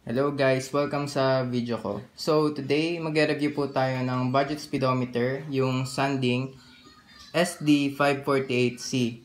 Hello guys, welcome sa video ko. So today, mag-review po tayo ng budget speedometer, yung Sanding SD548C.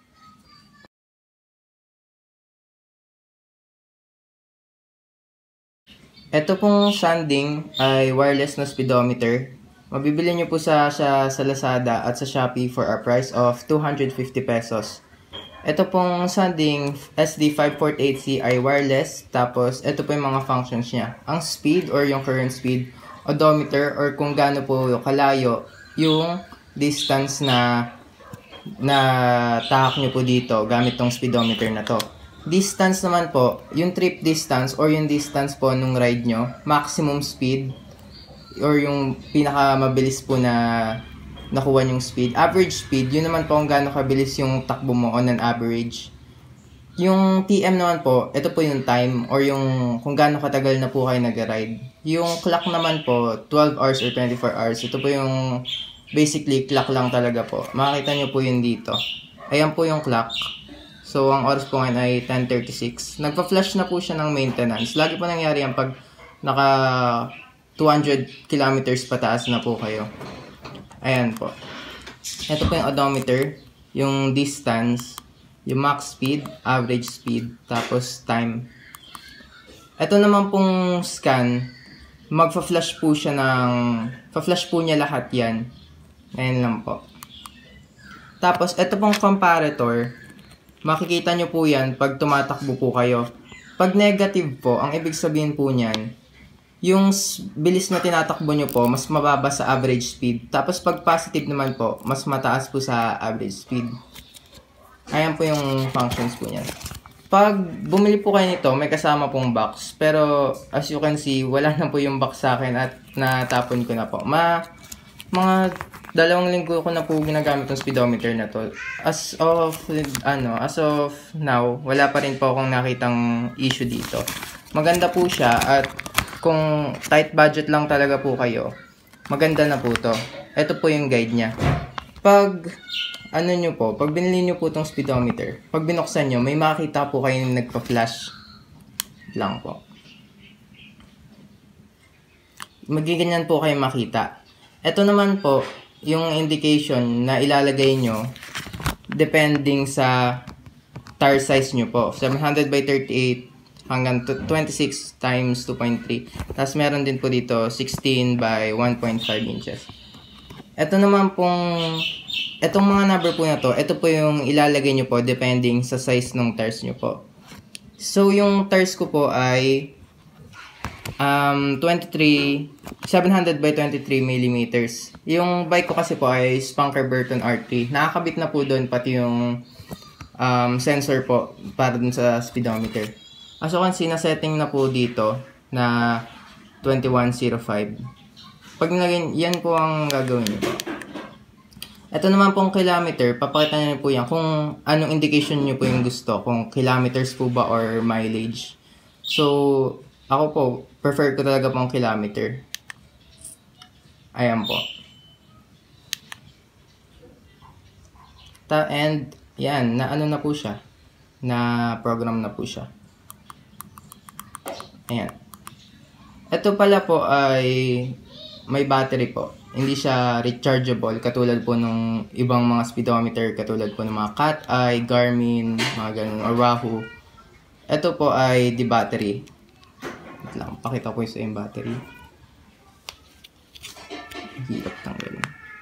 Ito pong Sanding ay wireless na speedometer. Mabibili nyo po sa Lazada at sa Shopee for a price of 250 pesos. Ito pong Sanding SD548C ay wireless, tapos ito po yung mga functions niya. Ang speed or yung current speed, odometer or kung gaano po kalayo yung distance na tahak nyo po dito gamit tong speedometer na to. Distance naman po, yung trip distance or yung distance po nung ride nyo, maximum speed or yung pinakamabilis po na nakuha yung speed. Average speed, yun naman po kung gaano kabilis yung takbo mo on an average. Yung TM naman po, ito po yung time or yung kung gaano katagal na po kayo nag-ride. Yung clock naman po, 12 hours or 24 hours. Ito po yung basically clock lang talaga po. Makikita nyo po yun dito. Ayan po yung clock. So, ang oras po ngayon ay 10:36. Nagpa-flash na po siya ng maintenance. Lagi po nangyari yan pag naka 200 kilometers pataas na po kayo. Ayan po. Ito po yung odometer, yung distance, yung max speed, average speed, tapos time. Ito naman pong scan, magfa-flash po siya fa-flash po niya lahat yan. Ayan lang po. Tapos, ito pong comparator, makikita nyo po yan pag tumatakbo po kayo. Pag negative po, ang ibig sabihin po niyan, yung bilis na tinatakbo nyo po, mas mababa sa average speed. Tapos pag positive naman po, mas mataas po sa average speed. Ayan po yung functions po niya. Pag bumili po kayo nito, may kasama pong box. Pero as you can see, wala na po yung box sa akin at natapon ko na po. Mga 2 linggo ko na po ginagamit yung speedometer na to. As of now, wala pa rin po akong nakitang issue dito. Maganda po siya at kung tight budget lang talaga po kayo, maganda na po to. Ito po yung guide niya. Pag pag binili nyo po tong speedometer, pag binuksan nyo, may makita po kayo yung nagpa-flash lang po. Magiganyan po kayo makita. Ito naman po, yung indication na ilalagay nyo depending sa tire size nyo po. 700 by 38 hanggang 26 times 2.3. Tapos meron din po dito 16 by 1.5 inches. Ito naman pong, itong mga number po na to, ito po yung ilalagay nyo po depending sa size ng tires nyo po. So yung tires ko po ay 700 by 23 millimeters. Yung bike ko kasi po ay Spunker Burton R3. Nakakabit na po doon pati yung sensor po para dun sa speedometer. As you can see, na-setting na po dito na 2105. Pag nilagay, yan po ang gagawin nyo. Ito naman pong kilometer, papakita nyo po yan kung anong indication nyo po yung gusto. Kung kilometers po ba or mileage. So, ako po, prefer ko talaga pong kilometer. Ayan po. And, yan, na po siya. Na program na po siya. Ayan. Ito pala po ay may battery po. Hindi siya rechargeable katulad po nung ibang mga speedometer, katulad po ng mga Cat Eye, Garmin, mga ganun, or Wahoo. Ito po ay di battery. Wait lang, pakita ko sa yung battery. Hirap tanggalin.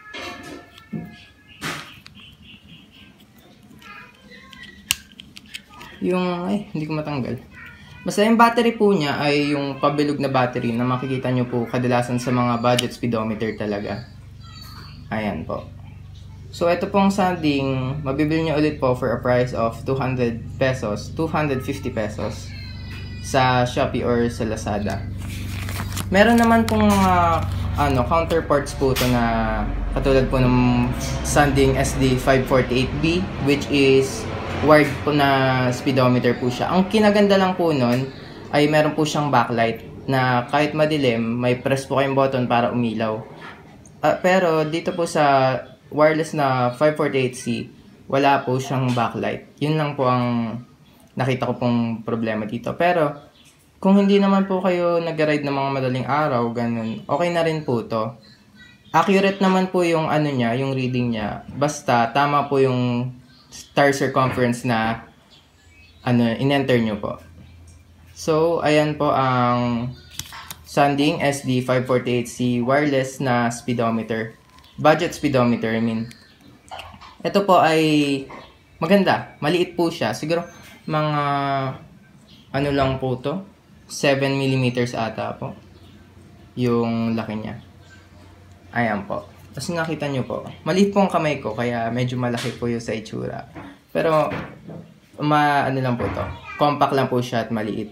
Hindi ko matanggal. Basta yung battery po niya ay yung pabilog na battery na makikita nyo po kadalasan sa mga budget speedometer talaga. Ayan po. So ito pong Sanding, mabibili nyo ulit po for a price of 200 pesos, 250 pesos sa Shopee or sa Lazada. Meron naman pong mga counterparts po ito na katulad po ng Sanding SD548B, which is wired po na speedometer po siya. Ang kinaganda lang po nun ay meron po siyang backlight na kahit madilim, may press po kayong button para umilaw. Pero dito po sa wireless na 548C, wala po siyang backlight. Yun lang po ang nakita ko pong problema dito. Pero kung hindi naman po kayo nag-ride ng mga madaling araw, ganun, okay na rin po to. Accurate naman po yung ano niya, yung reading niya. Basta tama po yung star circumference na in-enter nyo po. So, ayan po ang Sanding SD548C wireless na speedometer. Budget speedometer, I mean. Ito po ay maganda. Maliit po siya. Siguro mga ano lang po to. 7mm ata po. Yung laki niya. Ayan po. Tapos nakita nyo po. Maliit po ang kamay ko kaya medyo malaki po yung sa itsura. Pero ano lang po to. Compact lang po siya at maliit.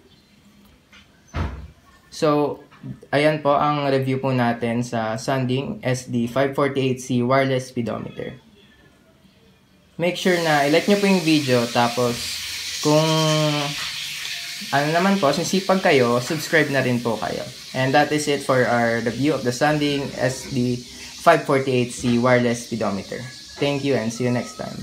So, ayan po ang review po natin sa Sanding SD548C wireless speedometer. Make sure na i-like nyo po yung video, tapos kung ano naman po, sinisipag kayo, subscribe na rin po kayo. And that is it for our review of the Sanding SD548C wireless speedometer. Thank you and see you next time.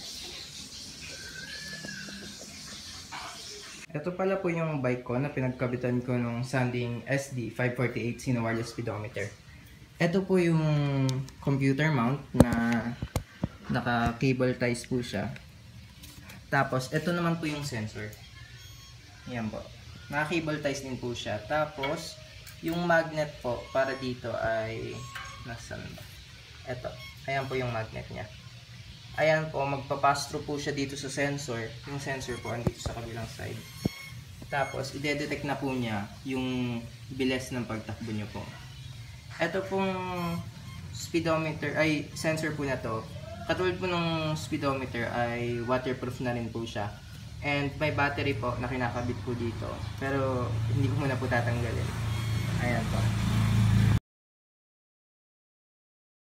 Ito pala po yung bike ko na pinagkabitan ko ng Sanding SD548C na wireless speedometer. Ito po yung computer mount na naka-cable ties po siya. Tapos, ito naman po yung sensor. Yan po. Naka-cable ties din po siya. Tapos, yung magnet po para dito ay nasaan ba? Ito. Ayan po yung magnet niya. Ayan po, magpapass through po siya dito sa sensor. Yung sensor po andito sa kabilang side. Tapos, ide-detect na po niya yung bilis ng pagtakbo niyo po. Ito pong speedometer, ay sensor po na to. Katulad po ng speedometer ay waterproof na rin po siya. And may battery po na kinakabit po dito. Pero hindi ko muna po tatanggalin. Ayan.